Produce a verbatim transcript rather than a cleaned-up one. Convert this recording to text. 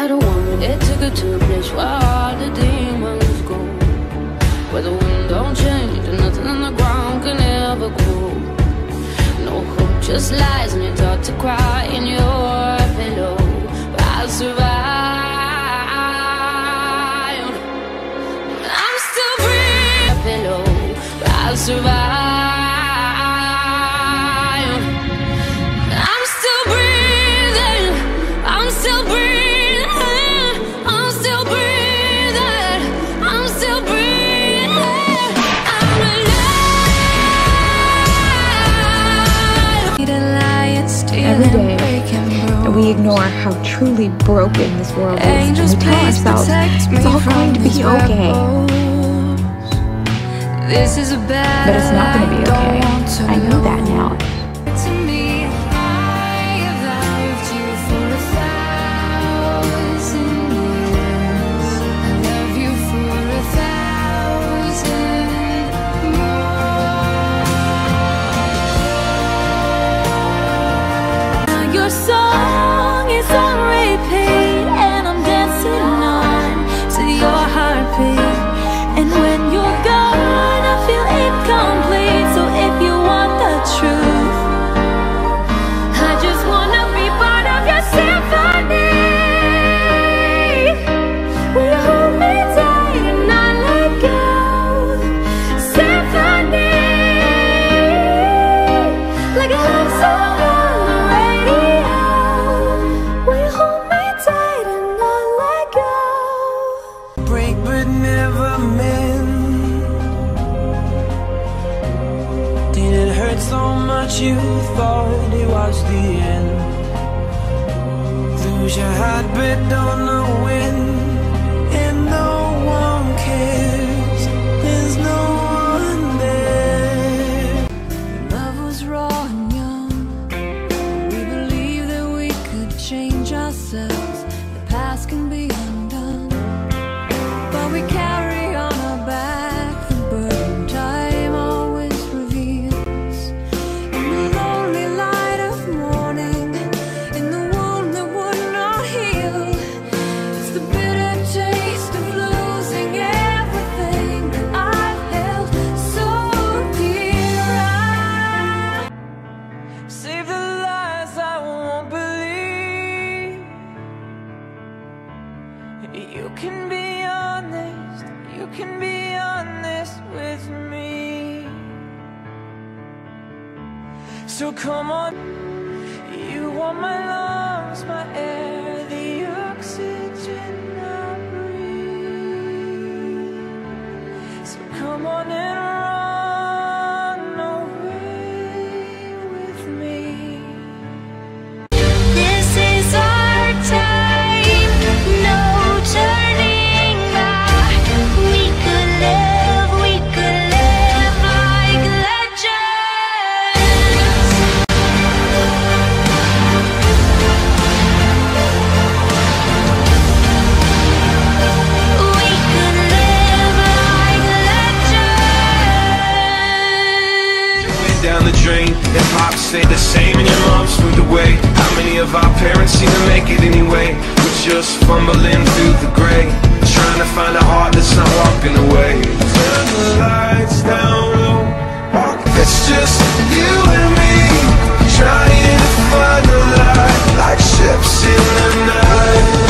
had a woman, it took her to a place where all the demons go, where the wind don't change and nothing on the ground can ever grow. No hope, just lies, and you're taught to cry in your pillow. But I'll survive. I'm still breathing. Pillow, but I'll survive. I'm still breathing. I'm still breathing. I'm still breathing. I'm still breathing. I'm alive. Every day, we ignore how truly broken this world is, and we tell ourselves it's all going to be okay. But it's not going to be okay. I know that now. Your song is on repeat, and I'm dancing on to your heartbeat. And when you're gone, I feel incomplete. So if you want the truth, I just wanna be part of your symphony. Will you hold me tight and not let go? Symphony, like a love song. So much you thought it was the end. Lose your heart but don't know when. And no one cares, there's no one there. Love was raw and young. We believed that we could change ourselves. The past can be undone, but we carry on our back the burden time always reveals. You can be honest, you can be honest with me. So come on, you are my lungs, my air, the oxygen I breathe. So come on and run away with me. This is our time, no turning back. We could live, we could live like legends. We could live like legends. Went down the drain, and pop stayed the same, and your mom moved away. How many of our parents seem to make it anyway? We're just fumbling through the gray, trying to find a heart that's not walking away. Turn the lights down low, it's just you and me, trying to find the light like ships in the night.